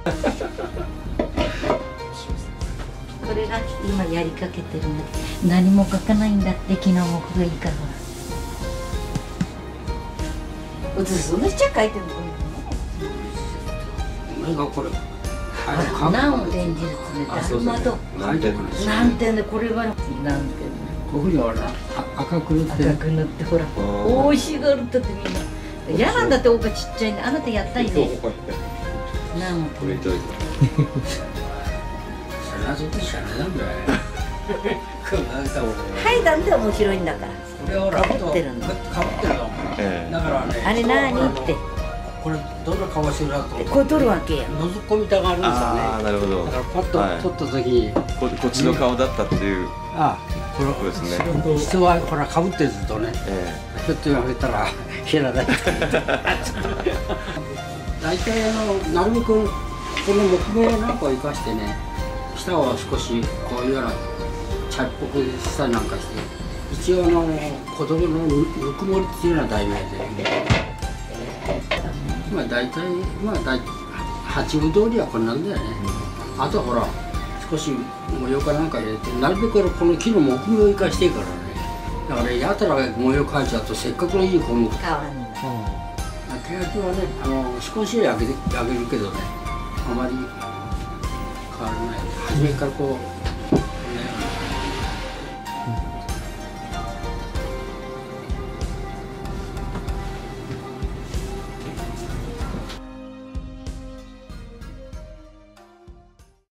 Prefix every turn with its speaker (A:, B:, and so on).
A: これが今やりかけてるんだけど、何も書かないんだって昨日もこれいいからほら。そんなちっちゃい書いてるの。
B: 何がこれ。
A: 何を転じるつね。だるまと。何点でこれは何点。
B: こういうふうにほら赤く塗って。
A: 赤く塗ってほら。美味しがるってみんな。嫌なんだっておかちっちゃいね。あなたやったいね。何をこれいただいた。
B: 謎って知らないんだよ。
A: はいだんで面白いんだから。
B: これはほら
A: かぶってるの。
B: かぶってるの。だからね。
A: あれ何って。
B: これどんな顔してるなと。
A: これ取るわけや。
B: 覗っ込みたがるんですよね。
C: ああ、なるほど。
B: だからパッと撮った時、
C: こっちの顔だったっていう。
B: ああ、これ
C: ですね。
B: 人はほら被ってるとね。ちょっとやめたら減らない。大体なるべくこの木目なんかを生かしてね、下を少しこういうような茶っぽくしたりなんかして、一応子供のぬくもりっていうような題名で。大体八分通りはこんなんだよね。あとほら少し模様かなんか入れて、なるべくこの木の木目を生かしていくからね。だからやたら模様描いちゃうとせっかくのいい小麦。
A: 変わんない。
B: 手焼きはね少し焼けるけどね、あまり変わらない。初めからこう